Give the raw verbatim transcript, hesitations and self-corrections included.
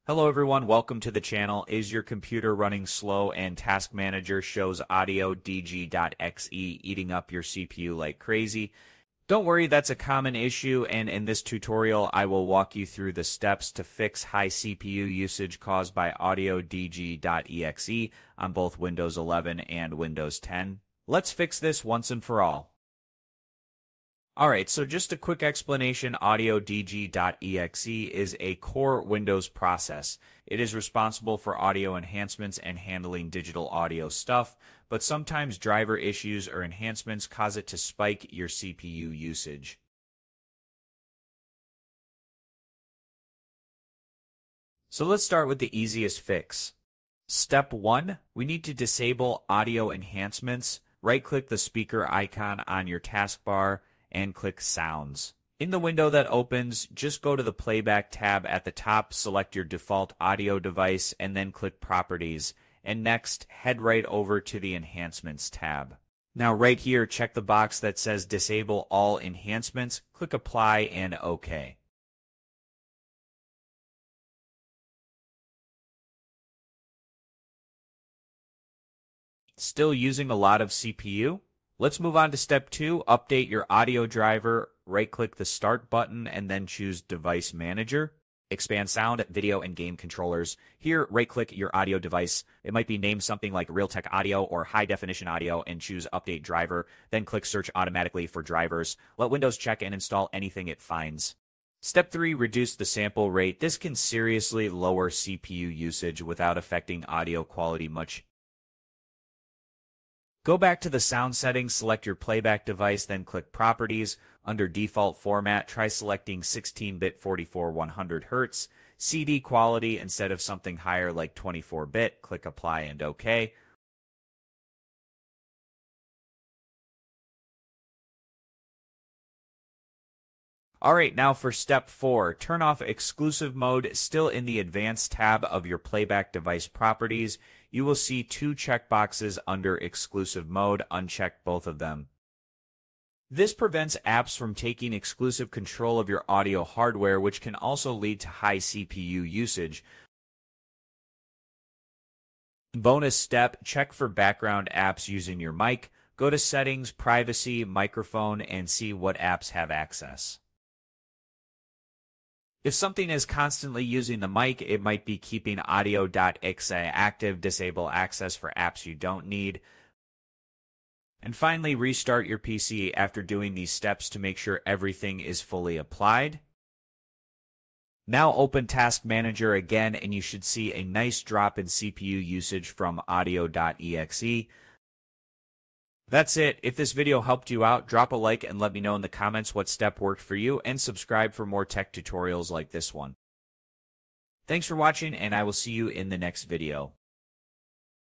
Hello everyone, welcome to the channel. Is your computer running slow and Task Manager shows audio D G dot E X E eating up your C P U like crazy? Don't worry, that's a common issue, and in this tutorial I will walk you through the steps to fix high C P U usage caused by audio D G dot E X E on both Windows eleven and Windows ten. Let's fix this once and for all. Alright, so just a quick explanation, audio D G dot E X E is a core Windows process. It is responsible for audio enhancements and handling digital audio stuff, but sometimes driver issues or enhancements cause it to spike your C P U usage. So let's start with the easiest fix. Step one, we need to disable audio enhancements. Right-click the speaker icon on your taskbar and click Sounds. In the window that opens, just go to the Playback tab at the top, select your default audio device, and then click Properties. And next, head right over to the Enhancements tab. Now right here, check the box that says Disable All Enhancements, click Apply and OK. Still using a lot of C P U? Let's move on to step two, update your audio driver. Right-click the Start button and then choose Device Manager. Expand Sound, Video, and Game Controllers. Here, right-click your audio device. It might be named something like Realtek Audio or High Definition Audio and choose Update Driver. Then click Search automatically for drivers. Let Windows check and install anything it finds. Step three, reduce the sample rate. This can seriously lower C P U usage without affecting audio quality much. Go back to the sound settings, select your playback device, then click Properties. Under Default Format, try selecting sixteen bit forty-four one hundred hertz. C D quality instead of something higher like twenty-four bit. Click Apply and OK. Alright, now for step four, turn off exclusive mode. Still in the Advanced tab of your playback device properties, you will see two checkboxes under exclusive mode. Uncheck both of them. This prevents apps from taking exclusive control of your audio hardware, which can also lead to high C P U usage. Bonus step, check for background apps using your mic. Go to Settings, Privacy, Microphone, and see what apps have access. If something is constantly using the mic, it might be keeping audio dot E X E active. Disable access for apps you don't need. And finally, restart your P C after doing these steps to make sure everything is fully applied. Now open Task Manager again, and you should see a nice drop in C P U usage from audio dot E X E. That's it. If this video helped you out, drop a like and let me know in the comments what step worked for you, and subscribe for more tech tutorials like this one. Thanks for watching, and I will see you in the next video.